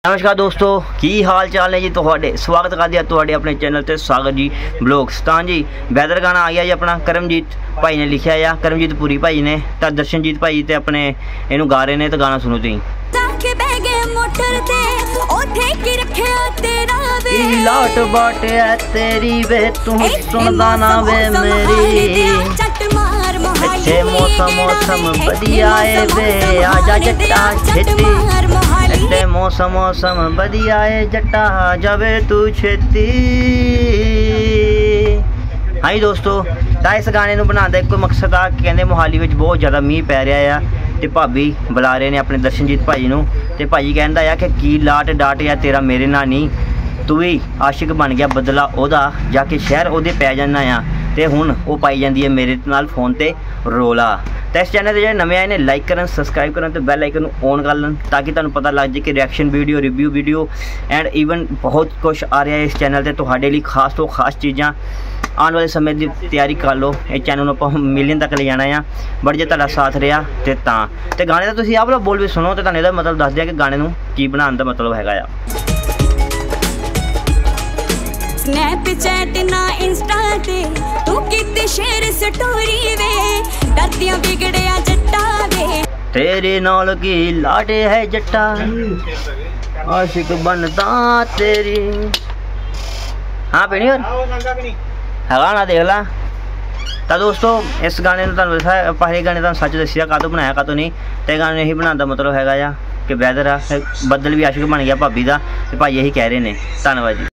नमस्कार दोस्तों, की हाल चाल है जी। तुहाडे स्वागत कर दिया तुहाडे अपने चैनल ते सागर जी ब्लॉग्स। तां जी वैदर गाना आ गया जी अपना करमजीत भाई ने लिखा या करमजीत पुरी भाई ने तो दर्शनजीत भाई ते अपने इनू गा रहे ने। तो गाना सुनो तुसीं। लाट बाट है तेरी वे तू सुनदा ना वे मेरी, अच्छे मौसम बढ़िया है वे आजा जट्टा छेती, अच्छे मौसम बढ़िया है जट्टा जावे तू छेती। हाँ जी दोस्तों, तो इस गाने बनाने का कोई मकसद आ कहते मोहाली में बहुत ज़्यादा मीह पै रहा है तो भाभी बुला रहे हैं अपने दर्शनजीत भाई नूं। ते भाई कहता है कि की लाट डाट या तेरा मेरे नाल नहीं, तू भी आशिक बन गया बदला ओदा जाके शहर ओदे पै जाना आ ते हुण वो पाई जाती है मेरे नाल फोन ते रोला। तो इस चैनल जो नवे आए ने लाइक करन सब्सक्राइब करन ते बैल आइकन ऑन कर लें ताकि तुहानूं पता लग जाए कि reaction video review video and even बहुत कुछ आ रहा है इस चैनल ते तुहाडे लई खास तो खास चीज़ां आने वाले समय की तैयारी कर लो। इस चैनल आप मिलियन तक ले जाना है बट जो तुहाडा साथ रहा तो गाने का तुसीं आप बोल भी सुनो तो तुहानूं इहदा मतलब दस दिया कि गाने नूं की बनाने का मतलब हैगा आ। स्नैपचैट ना इंस्टा ते तू किते शेयर स्टोरी वे डरदियां बिगड़िया जट्टा वे तेरे नाल की लाटे है जट्टा आशिक बनदा तेरी। हाँ पीनी और है गाना देख ला। तो दोस्तों इस गाने में पहले गाने का सच दसिया का तो बनाया का तो नहीं, तो गाने यही बनाने का मतलब हैगा कि वैदर आ बदल भी आशिक बन गया भाभी का, भाई यही कह रहे हैं। धन्यवाद जी।